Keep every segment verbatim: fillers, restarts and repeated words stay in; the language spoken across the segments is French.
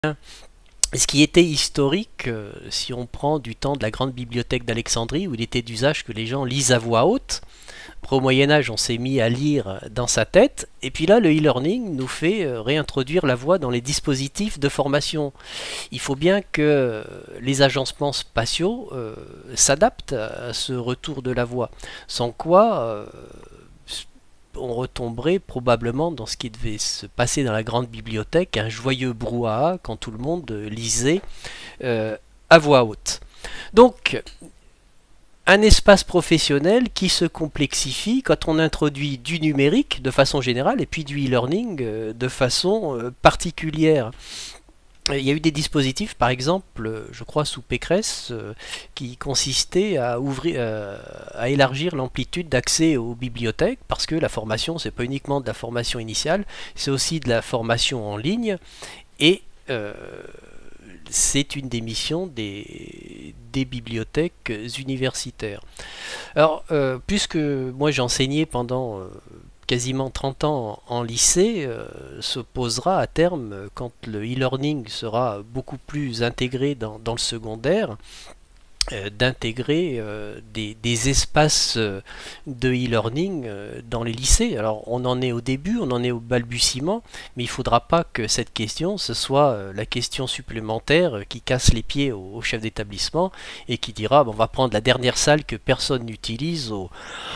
Ce qui était historique, euh, si on prend du temps de la grande bibliothèque d'Alexandrie, où il était d'usage que les gens lisent à voix haute. Après, au Moyen-Âge, on s'est mis à lire dans sa tête, et puis là, le e-learning nous fait euh, réintroduire la voix dans les dispositifs de formation. Il faut bien que les agencements spatiaux euh, s'adaptent à ce retour de la voix, sans quoi euh, on retomberait probablement dans ce qui devait se passer dans la grande bibliothèque, un joyeux brouhaha quand tout le monde lisait euh, à voix haute. Donc, un espace professionnel qui se complexifie quand on introduit du numérique de façon générale et puis du e-learning euh, de façon euh, particulière. Il y a eu des dispositifs, par exemple, je crois sous Pécresse, euh, qui consistaient à, ouvrir, euh, à élargir l'amplitude d'accès aux bibliothèques, parce que la formation, c'est pas uniquement de la formation initiale, c'est aussi de la formation en ligne, et euh, c'est une des missions des, des bibliothèques universitaires. Alors, euh, puisque moi j'ai enseigné pendant euh, quasiment trente ans en lycée, euh, se posera à terme, quand le e-learning sera beaucoup plus intégré dans, dans le secondaire, euh, d'intégrer euh, des, des espaces euh, de e-learning euh, dans les lycées. Alors on en est au début, on en est au balbutiement, mais il ne faudra pas que cette question, ce soit euh, la question supplémentaire euh, qui casse les pieds au, au chef d'établissement et qui dira bon, on va prendre la dernière salle que personne n'utilise au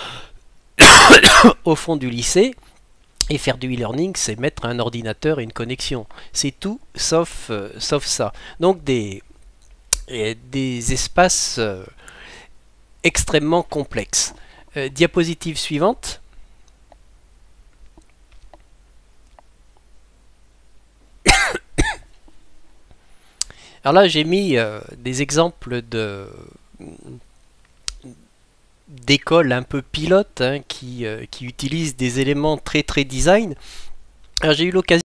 au fond du lycée, et faire du e-learning, c'est mettre un ordinateur et une connexion. C'est tout sauf, euh, sauf ça. Donc des, des espaces euh, extrêmement complexes. Euh, diapositive suivante. Alors là, j'ai mis euh, des exemples de d'écoles un peu pilotes hein, qui, euh, qui utilisent des éléments très très design. Alors j'ai eu l'occasion